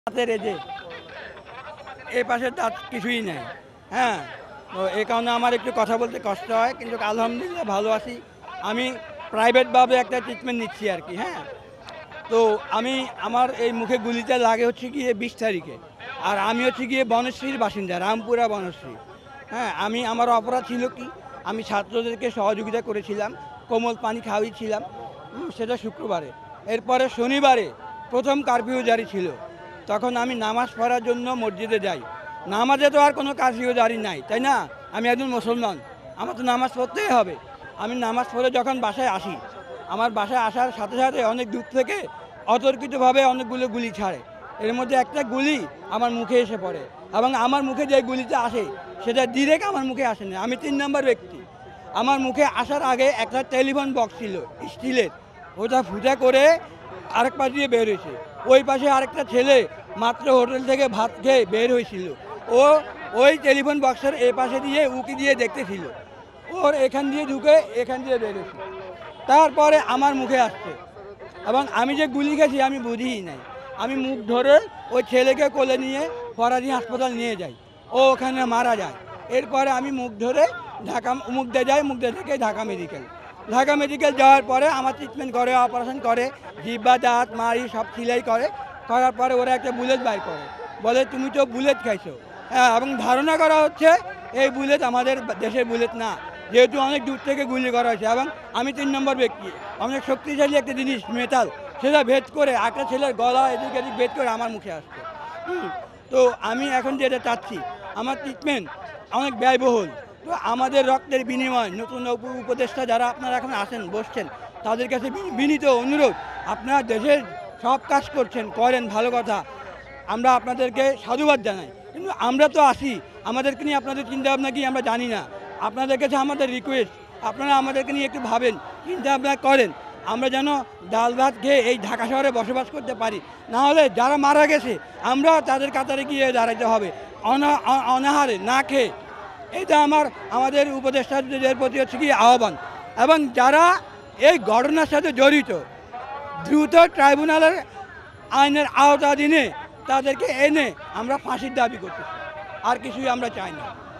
দাঁতের এই পাশের দাঁত কিছুই নেই। হ্যাঁ, তো এই কারণে আমার একটু কথা বলতে কষ্ট হয়, কিন্তু আলহামদুলিল্লাহ ভালো আছি। আমি প্রাইভেটভাবে একটা ট্রিটমেন্ট নিচ্ছি আর কি। হ্যাঁ, তো আমার এই মুখে গুলিটা লাগে হচ্ছে গিয়ে 20 তারিখে। আর আমি হচ্ছে গিয়ে বনশ্রীর বাসিন্দা, রামপুরা বনশ্রী। হ্যাঁ, আমার অপরাধ ছিল কি, আমি ছাত্রদেরকে সহযোগিতা করেছিলাম, কোমল পানি খাওয়িয়েছিলাম, সেটা শুক্রবারে। এরপরে শনিবারে প্রথম কারফিউ জারি ছিল, তখন আমি নামাজ পড়ার জন্য মসজিদে যাই। নামাজে তো আর কোনো কারফিউ জারি নাই, তাই না? আমি একজন মুসলমান, আমার তো নামাজ পড়তেই হবে। আমি নামাজ পড়ে যখন বাসায় আসি, আমার বাসায় আসার সাথে সাথে অনেক দূর থেকে অতর্কিতভাবে অনেকগুলো গুলি ছাড়ে। এর মধ্যে একটা গুলি আমার মুখে এসে পড়ে, এবং আমার মুখে যে গুলিটা আসে সেটা ডিরেক্ট আমার মুখে আসে না। আমি 3 নম্বর ব্যক্তি। আমার মুখে আসার আগে একটা টেলিফোন বক্স ছিল স্টিলের, ওটা ফুটা করে আরেক পাশ দিয়ে বের হয়েছে। ওই পাশে আরেকটা ছেলে মাত্র হোটেল থেকে ভাত খেয়ে বের হয়েছিল, ও ওই টেলিফোন বক্সের এ পাশে দিয়ে উকি দিয়ে দেখতেছিল। ওর এখান দিয়ে ঢুকে এখান দিয়ে বের হয়েছে, তারপরে আমার মুখে আসছে। এবং আমি যে গুলি খেয়েছি আমি বুঝিই নাই। আমি মুখ ধরে ওই ছেলেকে কোলে নিয়ে ফরাজি হাসপাতাল নিয়ে যাই, ও ওখানে মারা যায়। এরপরে আমি মুখ ধরে মুখ দিয়ে যাই, মুখ দিয়ে থেকে ঢাকা মেডিকেল যাওয়ার পরে আমার ট্রিটমেন্ট করে, অপারেশন করে, জিব্বা দাঁত মারি সব সিলাই করার পরে ওরা একটা বুলেট বাইর করে, বলে তুমি তো বুলেট খাইছো। হ্যাঁ, এবং ধারণা করা হচ্ছে এই বুলেট আমাদের দেশের বুলেট না, যেহেতু অনেক দূর থেকে গুলি করা হয়েছে। এবং আমি 3 নম্বর ব্যক্তি, অনেক শক্তিশালী একটা জিনিস মেটাল, সেটা ভেদ করে একটা ছেলের গলা এদিক এদিক ভেদ করে আমার মুখে আসছে। তো আমি এখন যেটা চাচ্ছি, আমার ট্রিটমেন্ট অনেক ব্যয়বহুল। তো আমাদের রক্তের বিনিময় নতুন উপদেষ্টা যারা আপনারা এখন আসেন বসছেন, তাদের কাছে বিনীত অনুরোধ, আপনারা দেশের সব কাজ করছেন, করেন, ভালো কথা, আমরা আপনাদেরকে সাধুবাদ জানাই। কিন্তু আমরা তো আসি, আমাদেরকে নিয়ে আপনাদের চিন্তাভাবনা কি আমরা জানি না। আপনাদের কাছে আমাদের রিকোয়েস্ট, আপনারা আমাদেরকে নিয়ে একটু ভাবেন, চিন্তাভাবনা করেন, আমরা যেন ডাল ভাত খেয়ে এই ঢাকা শহরে বসবাস করতে পারি। না হলে যারা মারা গেছে আমরা তাদের কাতারে গিয়ে দাঁড়াতে হবে অনাহারে না খেয়ে। এটা আমাদের উপদেষ্টাদের প্রতি হচ্ছে কি আহ্বান। এবং যারা এই ঘটনার সাথে জড়িত, দ্রুত ট্রাইব্যুনালের আইনের আওতাধীনে তাদেরকে এনে আমরা ফাঁসির দাবি করতেছি, আর কিছুই আমরা চাই না।